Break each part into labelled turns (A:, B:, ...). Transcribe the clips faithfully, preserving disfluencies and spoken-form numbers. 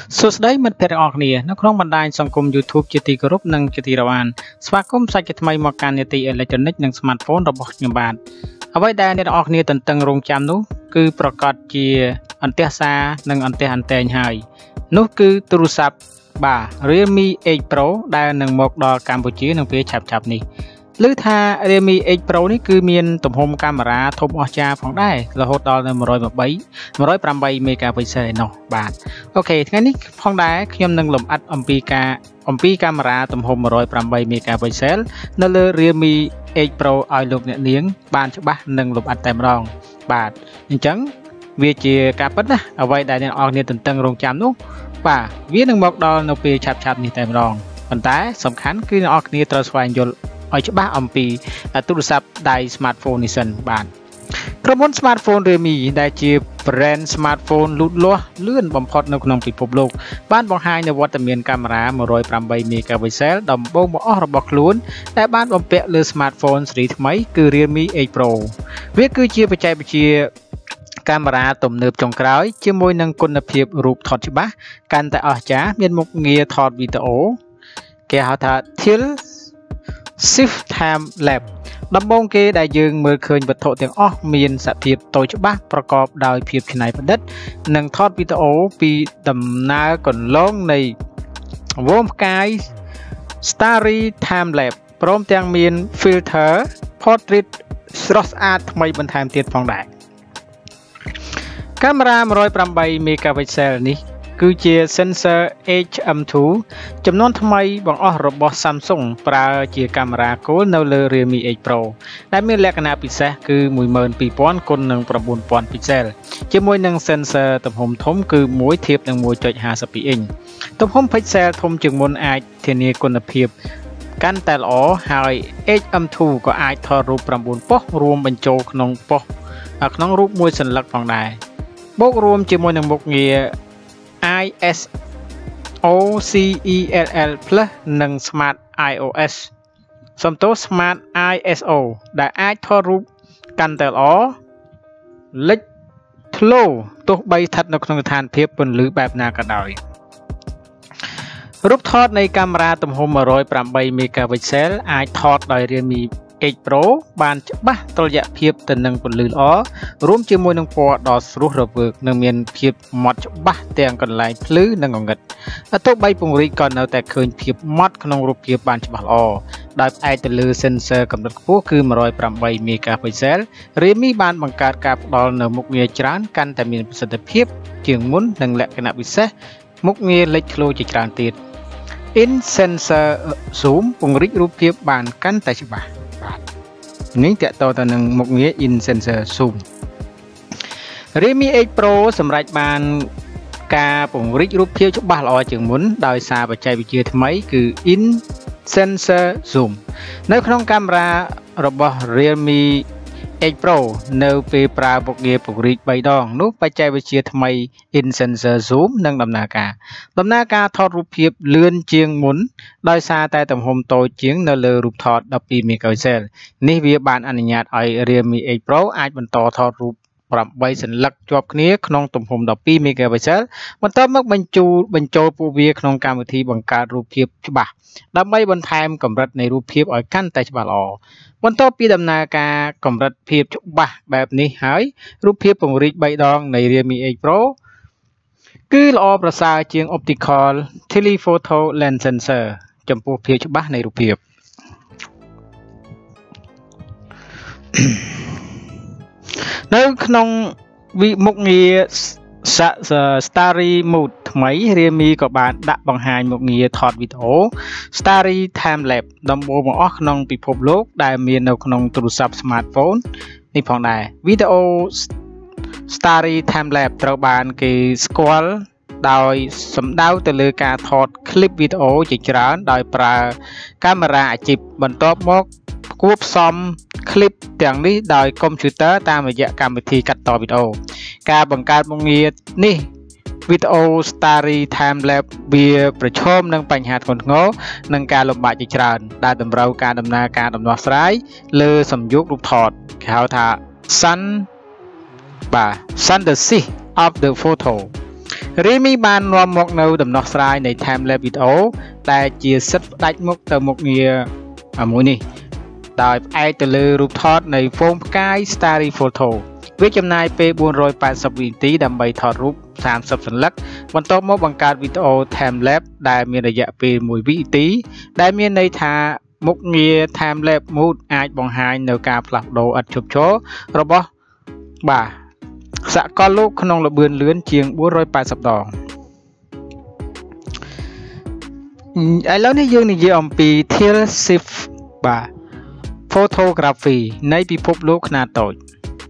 A: សួស្តីមិត្តភក្តិទាំងអស់គ្នានៅក្នុងបណ្ដាញសង្គម YouTube ជាទីគោរពនិងជាទីរាប់អានស្វាគមន៍សាច់ថ្មីមកកាន់នីតិអេឡិចត្រូនិកនិង Smartphone របស់ខ្ញុំបាទអ្វីដែលអ្នកទាំងអស់គ្នាទន្ទឹងរង់ចាំនោះគឺប្រកាសជាអន្ទះសារនិងអន្ទះអន្តែងហើយនោះគឺទូរស័ព្ទបាទ Realme eight Pro ដែលនឹងមកដល់កម្ពុជានៅពេលឆាប់ៗនេះឮថា Realme eight Pro នេះគឺមានទំហំកាមេរ៉ាធំអស្ចារ្យផងដែររហូតដល់នៅone oh eight one oh eight មេហ្គាពិកសែលឯណោះបាទអូខេថ្ងៃនេះផងដែរខ្ញុំនឹងលម្អិតអំពីការអំពីកាមេរ៉ាទំហំone oh eightមេហ្គាពិកសែលនៅលើ Realme eight Pro ឲ្យលោកអ្នកនាងបានច្បាស់និងលម្អិតតែម្ដងបាទអញ្ចឹងវាជាការពិតណាអ្វីដែលអ្នកនរគ្នាទន្ទឹងរង់ចាំនោះបាទវានឹងមកដល់នៅពេលឆាប់ៗនេះតែម្ដងប៉ុន្តែសំខាន់គឺអ្នកនរគ្នាត្រូវស្វែងយល់ឲ្យច្បាស់អំពីទូរស័ព្ទដៃ Smartphone នេះសិនបាទក្រុមហ៊ុន Smartphone Realme ដែលជា brand Smartphone លូតលាស់លឿនបំផុតនៅក្នុងពិភពលោកបានបង្ហាញនូវវត្តមានកាមេរ៉ាone oh eightមេហ្គាពិកសែលដំបូងបង្អស់របស់ខ្លួនដែលបានបំពាក់លើ Smartphone ស៊េរីថ្មីគឺ Realme eight Pro វាគឺជាបច្ចេកវិទ្យាកាមេរ៉ាទំនើបចុងក្រោយជាមួយនឹងគុណភាពរូបថតច្បាស់កាន់តែអស្ចារ្យមានមុខងារថតវីដេអូគេហៅថា Tilt Shift Time Lapse ដំបូងគេដែលយើងមើលឃើញវត្ថុទាំងអស់មានសភាពតូចច្បាស់ប្រកបដោយភាពច្នៃប្រឌិតនិងថតវីដេអូពីដំណើរកន្លងនៃហ្វូមផ្កាយ Starry Time Lapse ព្រមទាំងមាន filter portrait ស្រស់ស្អាតថ្មីបន្ថែមទៀតផងដែរកាមេរ៉ាone oh eightមេហ្គាពិកសែលនេះគឺជា sensor H M two ចំនួនថ្មីបង្អស់របស់ Samsung ប្រើជាកាមេរ៉ាគោលនៅលើ Realme eight Pro ដែលមានលក្ខណៈពិសេសគឺone two thousandគុណនឹងnine thousand ពិកសែលជាមួយនឹង sensor ទំហំធំគឺoneធៀបនឹងone point five two អ៊ីនទំហំពិកសែលធំជាងមុនអាចធានាគុណភាពកាន់តែល្អហើយ H M two ក៏អាចថតរូបnineប៉ុសរួមបញ្ចូលក្នុងប៉ុសក្នុងរូបមួយសន្លឹកផងដែរបូករួមជាមួយនឹងមុខងារ I S O C E L L Plus និង Smart I O S សំទោស Smart I S O ដែលអាចថតរូបកាន់តែល្អលេចធ្លោទោះបីស្ថិតនៅក្នុងស្ថានភាពពន្លឺបែបណាក៏ដោយរូបថតនៃកាមេរ៉ាទំហំone oh eightមេហ្គាពិកសែលអាចថតដោយ Realme eight Pro បានច្បាស់តុល្យភាពទៅនឹងពន្លឺល្អរួមជាមួយនឹងពណ៌ដ៏ស្រស់រវើកនិងមានភាពម៉ត់ច្បាស់ទាំងកន្លែងភ្លឺនិងងងឹតទោះបីពង្រីកក៏នៅតែឃើញភាពម៉ត់ក្នុងរូបភាពបានច្បាស់ល្អដោយផ្អែកទៅលើ sensor កម្រិតខ្ពស់គឺone oh eightមេហ្គាពិកសែល Realme បានបង្កើតការផ្ដល់នូវមុខងារច្រើនកាន់តែមានប្រសិទ្ធភាពជាងមុននិងលក្ខណៈពិសេសមុខងារលេចធ្លោជាច្រើនទៀត In sensor zoom ពង្រីករូបភាពបានកាន់តែច្បាស់នេះតកតទៅនឹងមុខងារ In Sensor Zoom Realme eight Pro សម្រាប់បានការពង្រីករូបភាពច្បាស់ល្អជាងមុនដោយសារបច្ចេកវិទ្យាថ្មីគឺ In Sensor Zoom នៅក្នុងកាមេរ៉ារបស់ Realme eight Pro នៅពេលប្រើមុខងារពង្រីកthreeដងនោះបច្ចេកវិទ្យាថ្មី In Sensor Zoom នឹងដំណើរការដំណើរការថតរូបភាពលឿនជាងមុនដោយសារតែទំហំតូចជាងនៅលើរូបថតtwelveមេហ្គាពិកសែលនេះវាបានអនុញ្ញាតឲ្យ Realme eight Pro អាចបន្តថតរូបeightសន្លឹកជាប់គ្នាក្នុងទំហំtwelveមេហ្គាពិកសែលបន្ទាប់មកបញ្ចូលបញ្ចូលពួកវាក្នុងកម្មវិធីបង្កើតរូបភាពច្បាស់ដើម្បីបន្ថែមកម្រិតនៃរូបភាពឲ្យកាន់តែច្បាស់ល្អបន្ទាប់ពីដំណើរការកម្រិតភាពច្បាស់បែបនេះហើយរូបភាពពង្រីកthreeដងនៃ Realme eight Pro គឺល្អប្រសើរជាង Optical Telephoto Lens Sensor ចំពោះភាពច្បាស់នៃរូបភាពនៅក្នុងវិមុខងារ Starry Mode ថ្មី Realme ក៏បានដាក់បង្ហាញមុខងារថតវីដេអូ Starry Time Lapse ដំបូងបង្អស់ក្នុងពិភពលោកដែលមាននៅក្នុងទូរស័ព្ទ Smartphone នេះផងដែរវីដេអូ Starry Time Lapse ត្រូវបានគេស្គាល់ដោយសំដៅទៅលើការថត clip វីដេអូជាច្រើនដោយប្រើកាមេរ៉ាអាជីពបន្ទាប់មកគួបផ្សំ clip ទាំងនេះដោយកុំព្យូទ័រតាមរយៈកម្មវិធីកាត់តវីដេអូការបង្កើតមុខងារនេះវីដេអូ Starry Time Lapse វាប្រឈមនឹងបញ្ហាធ្ងន់ធ្ងរនិងការលំបាកជាច្រើនដែលតម្រូវការដំណើរការដំណោះស្រាយលើសំយោគរូបថតគេហៅថា Sun បាទ Synthesis of the photo រៀមបាននាំមកនៅដំណោះស្រាយនៃ time lapse video ដែលជាសិទ្ធិផ្ដាច់មុខទៅមុខងារមួយនេះដោយផ្អែកទៅលើរូបថតនៃហ្វូមផ្កាយ Starry Photo វាចំណាយពេលbốn trăm tám mươiវិនាទីដើម្បីថតរូបសាមសិបសន្លឹកបន្ទាប់មកបង្កើតវីដេអូ time lapse ដែលមានរយៈពេលមួយវិនាទីដែលមានន័យថាមុខងារ time lapse mode អាចបង្ហាញនៅការផ្លាស់ប្ដូរឥតឈប់ឈររបស់បាទសកលលោកក្នុងល្បឿនលឿនជាងbốn trăm tám mươiដងឥឡូវនេះយើងនិយាយអំពី Tilt Shift បាទ Photography នៃពិភពលោកខ្នាតតូច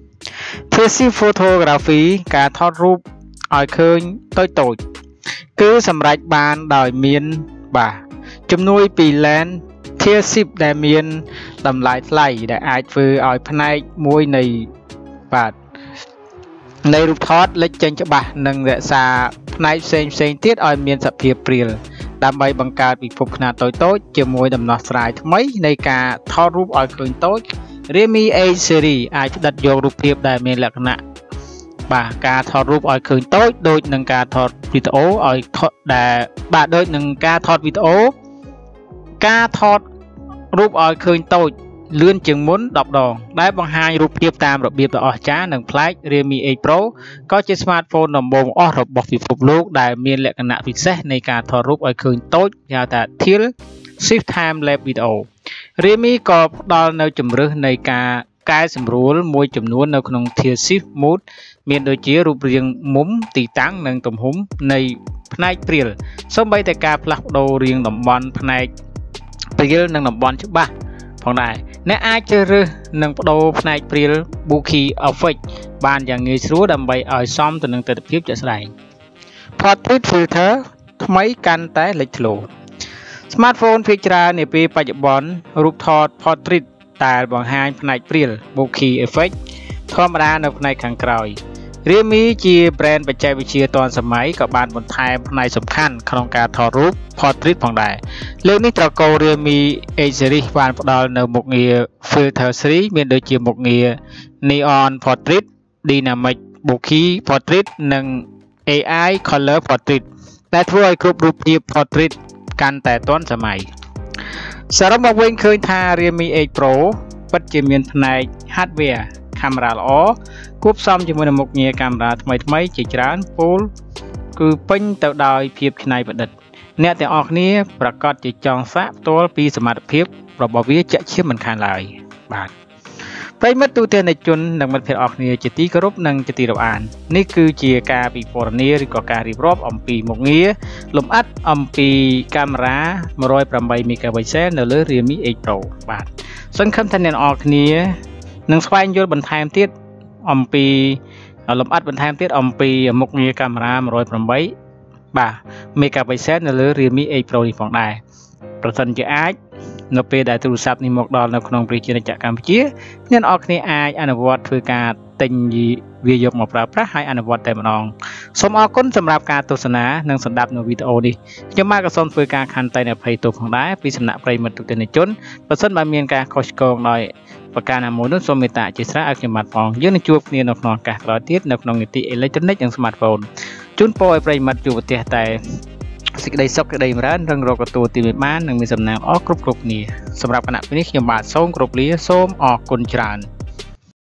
A: Tilt Shift Photography ការថតរូបឲ្យឃើញតូចតូចគឺសម្រេចបានដោយមានបាទជំនួយពី lens Tilt Shift ដែលមានតម្លៃថ្លៃដែលអាចធ្វើឲ្យផ្នែកមួយនៃបាទនៃរូបថតលេចចេញច្បាស់និងរក្សាផ្នែកផ្សេងផ្សេងទៀតឲ្យមានសភាពព្រាលដើម្បីបង្កើតពិភពខ្នាតតូចតូចជាមួយដំណោះស្រាយថ្មីនៃការថតរូបឲ្យឃើញតូច Realme H Series អាចផ្ដិតយករូបភាពដែលមានលក្ខណៈបាទការថតរូបឲ្យឃើញតូចដូចនឹងការថតវីដេអូឲ្យថតដែលបាទដូចនឹងការថតវីដេអូការថតរូបឲ្យឃើញតូចលឿនជាងមុនដប់ដងដែលបង្ហាញរូបភាពតាមរបៀបដ៏អស្ចារ្យនិងប្លែក Realme H Pro ក៏ជា smartphone ដំបូងអស់របស់ពិភពលោកដែលមានលក្ខណៈពិសេសនៃការថតរូបឲ្យឃើញតូចហៅថា Tilt Shift Time Lapse Video Realme ក៏ផ្ដល់នូវជម្រើសនៃការកែសម្រួលមួយចំនួននៅក្នុង Tilt Shift Mode មានដូចជារូបរាងមុំទីតាំងនិងទំហំនៃផ្នែកព្រាលសូម្បីតែការផ្លាស់ប្ដូររាងតំបន់ផ្នែកព្រាលនិងតំបន់ច្បាស់ផងដែរអ្នកអាចជ្រើសរើសនិងបដូរផ្នែកព្រាល Bokeh Effect បានយ៉ាងងាយស្រួលដើម្បីឲ្យសមទៅនឹងទិដ្ឋភាពជាក់ស្ដែង Portrait Filter ថ្មីកាន់តែលេចធ្លោ Smartphone ភាគច្រើននាពេលបច្ចុប្បន្នរូបថត Portrait ដែលបង្ហាញផ្នែកព្រាល Bokeh Effect ធម្មតានៅផ្នែកខាងក្រោយ Realme ជា brand បច្ចេកវិទ្យាទាន់សម័យក៏បានបន្ថែមផ្នែកសំខាន់ក្នុងការថតរូប Portrait ផងដែរលើកនេះត្រកូល Realme H Series បានផ្ដល់នៅមុខងារ Filter Series មានដូចជាមុខងារ Neon Portrait, Dynamic Bokeh Portrait និង A I Color Portrait ដែលធ្វើឲ្យគ្រប់រូបភាព Portrait កាន់តែទាន់សម័យសរុបមកវិញឃើញថា Realme H Pro ពិតជាមានផ្នែក Hardware កាមេរ៉ាល្អគួបផ្សំជាមួយនឹងមុខងារកាមេរ៉ាថ្មីថ្មីជាច្រើនពោលគឺពេញទៅដោយភាពច្នៃប្រឌិតអ្នកទាំងអស់គ្នាប្រកាសជាចង់សាកផ្ទាល់ពីសមត្ថភាពរបស់វាជាក់ជាមិនខានឡើយបាទប្រិយមិត្តទូទាំងជននិងមិត្តភ័ក្តិអស់គ្នាជាទីគោរពនិងជាទីរាប់អាននេះគឺជាការពិពណ៌នាឬក៏ការរៀបរាប់អំពីមុខងារលម្អិតអំពីកាមេរ៉ាone oh eightមេហ្គាពិកសែលនៅលើ Realme H Pro បាទសង្ឃឹមថាអ្នកទាំងអស់គ្នានឹងស្វែងយល់បន្ថែមទៀតអំពីលម្អិតបន្ថែមទៀតអំពីមុខងារកាមេរ៉ាone oh eightបាទមេហ្គាពិកសែលនៅលើ Realme H Pro នេះផងដែរប្រសិនជាអាចនៅពេលដែលទូរស័ព្ទនេះមកដល់នៅក្នុងប្រជាជាតិកម្ពុជាអ្នកនរគ្នាអាចអនុវត្តធ្វើការទិញវាយកមកប្រើប្រាស់ហើយអនុវត្តតែម្ដងសូមអរគុណសម្រាប់ការទស្សនានិងស្ដាប់នៅវីដេអូនេះខ្ញុំបាទក៏សូមធ្វើការខន្តីអភ័យទោសផងដែរពីសំណាក់ប្រិយមិត្តទូទាំងជនបើសិនបើមានការខុសឆ្គងដោយប្រការណាមួយនោះសូមមេត្តាអធិស្ឋានឲ្យខ្ញុំបាទផងយើងនឹងជួបគ្នានៅក្នុងឱកាសក្រោយទៀតនៅក្នុងនីតិអេឡិចត្រូនិកនិង Smartphone ជូនពរឲ្យប្រិយមិត្តជួបប្រទះតែសេចក្តីសុខសេចក្តីចម្រើនរឹងរកទទួលទីមានបាននិងមានសំណាងល្អគ្រប់គ្រប់គ្នាសម្រាប់គណៈពេលនេះខ្ញុំបាទសូមគោរពលាសូមអរគុណច្រើន